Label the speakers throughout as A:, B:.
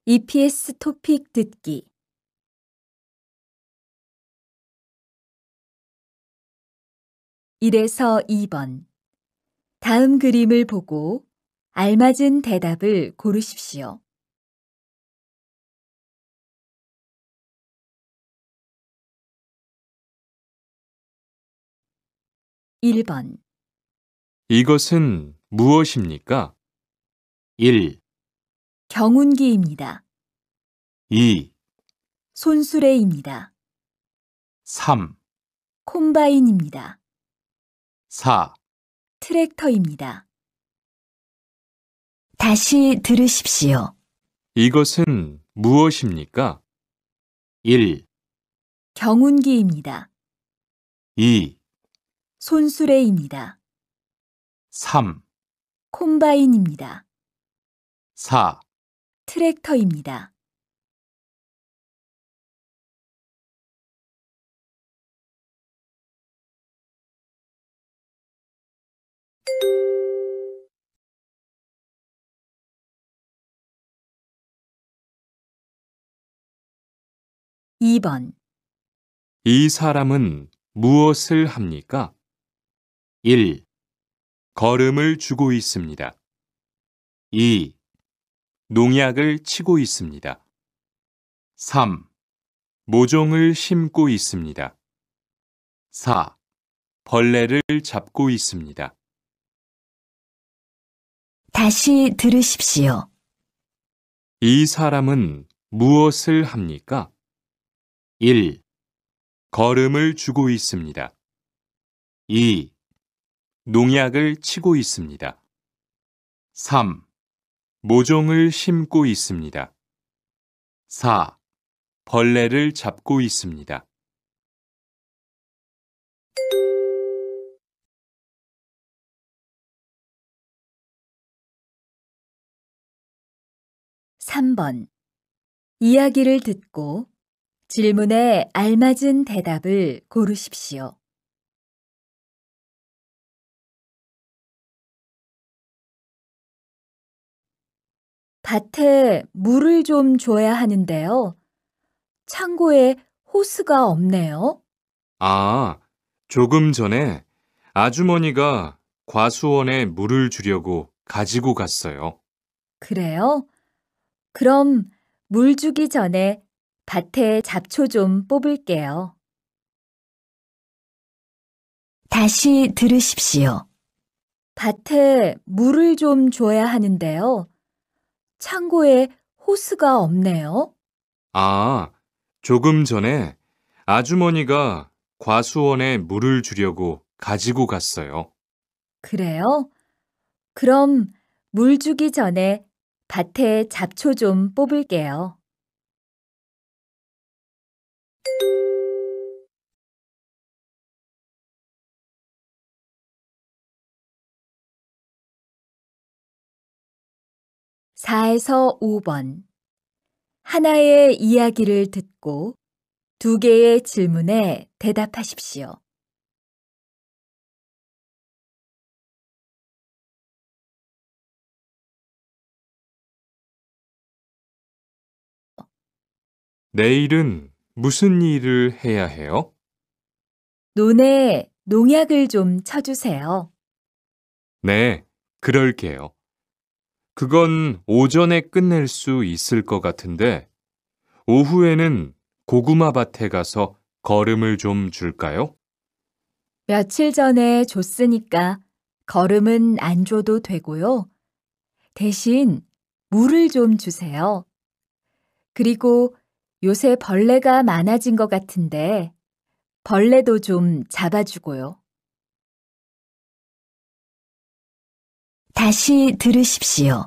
A: EPS 토픽 듣기 1에서 2번. 다음 그림을 보고 알맞은 대답을 고르십시오. 1번.
B: 이것은 무엇입니까? 1,
A: 경운기입니다.
B: 2,
A: 손수레입니다.
B: 3,
A: 콤바인입니다.
B: 4.
A: 트랙터입니다. 다시 들으십시오.
B: 이것은 무엇입니까? 1,
A: 경운기입니다.
B: 2,
A: 손수레입니다.
B: 3,
A: 콤바인입니다.
B: 4.
A: 트랙터입니다. 2번.
B: 이 사람은 무엇을 합니까? 1. 걸음을 주고 있습니다. 2. 농약을 치고 있습니다. 3. 모종을 심고 있습니다. 4. 벌레를 잡고 있습니다.
A: 다시 들으십시오.
B: 이 사람은 무엇을 합니까? 1. 걸음을 주고 있습니다. 2. 농약을 치고 있습니다. 3. 모종을 심고 있습니다. 4. 벌레를 잡고 있습니다.
A: 3번. 이야기를 듣고 질문에 알맞은 대답을 고르십시오. 밭에 물을 좀 줘야 하는데요. 창고에 호스가 없네요.
B: 아, 조금 전에 아주머니가 과수원에 물을 주려고 가지고 갔어요.
A: 그래요? 그럼 물 주기 전에 밭에 잡초 좀 뽑을게요. 다시 들으십시오. 밭에 물을 좀 줘야 하는데요. 창고에 호스가 없네요.
B: 아, 조금 전에 아주머니가 과수원에 물을 주려고 가지고 갔어요.
A: 그래요? 그럼 물 주기 전에 밭에 잡초 좀 뽑을게요. 4에서 5번. 하나의 이야기를 듣고 2개의 질문에 대답하십시오.
B: 내일은 무슨 일을 해야 해요?
A: 논에 농약을 좀 쳐주세요.
B: 네, 그럴게요. 그건 오전에 끝낼 수 있을 것 같은데, 오후에는 고구마 밭에 가서 거름을 좀 줄까요?
A: 며칠 전에 줬으니까 거름은 안 줘도 되고요. 대신 물을 좀 주세요. 그리고 요새 벌레가 많아진 것 같은데 벌레도 좀 잡아주고요. 다시 들으십시오.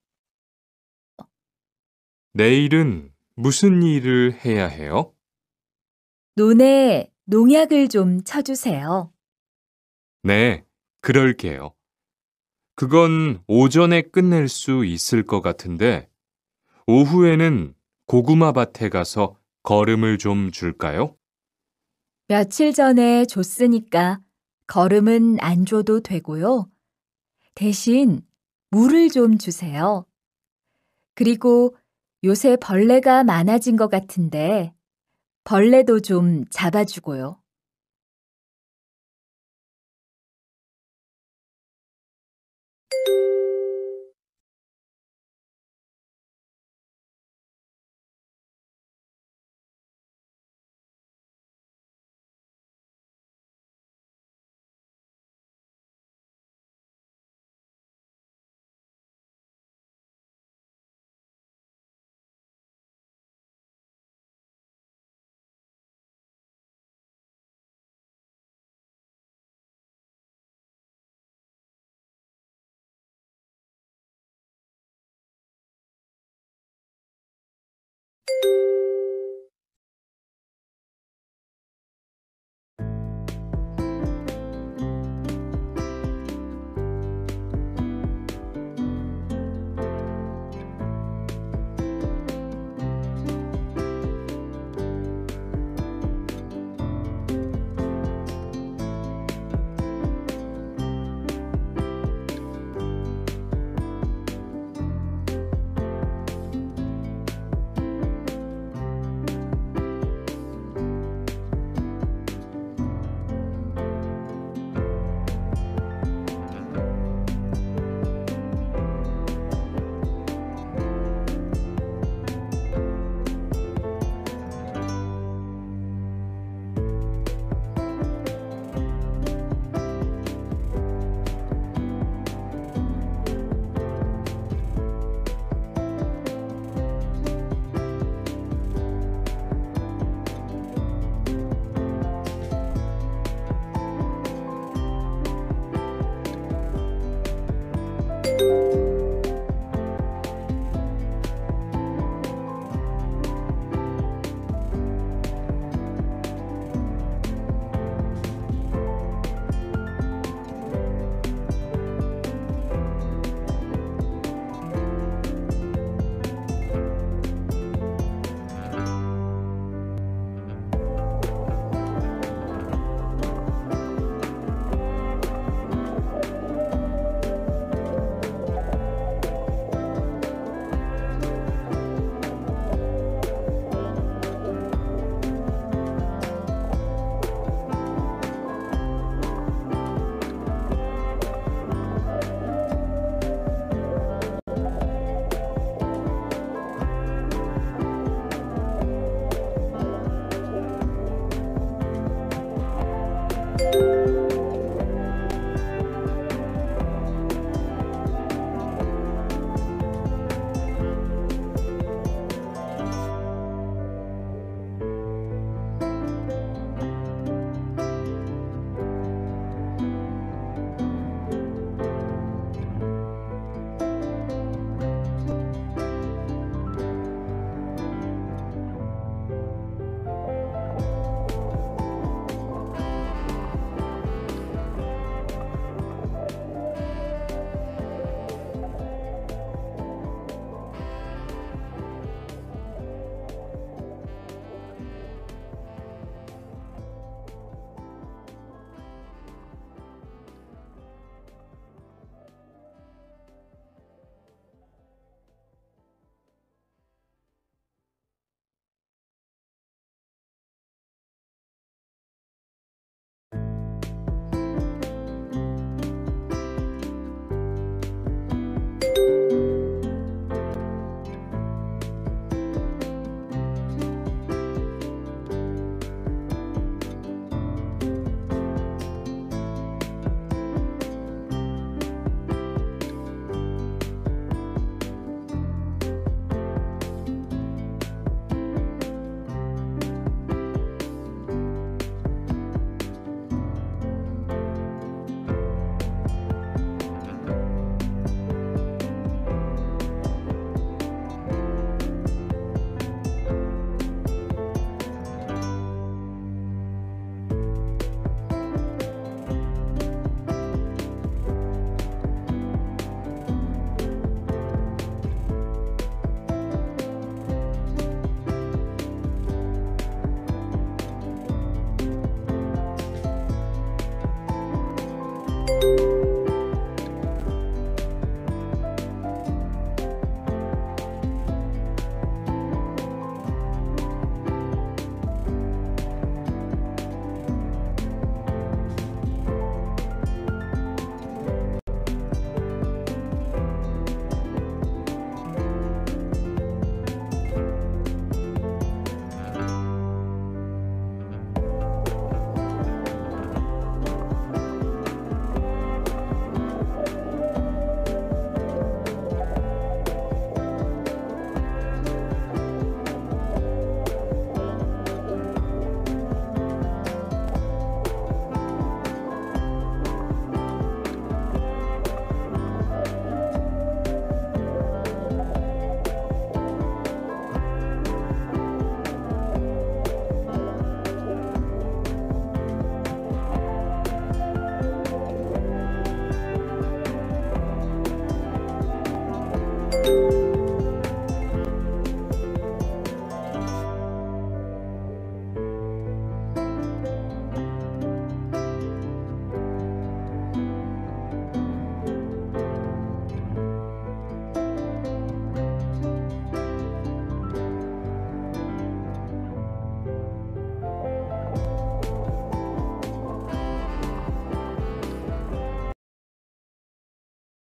B: 내일은 무슨 일을 해야 해요?
A: 논에 농약을 좀 쳐주세요.
B: 네, 그럴게요. 그건 오전에 끝낼 수 있을 것 같은데, 오후에는 고구마 밭에 가서 거름을 좀 줄까요?
A: 며칠 전에 줬으니까 거름은 안 줘도 되고요. 대신 물을 좀 주세요. 그리고 요새 벌레가 많아진 것 같은데 벌레도 좀 잡아주고요.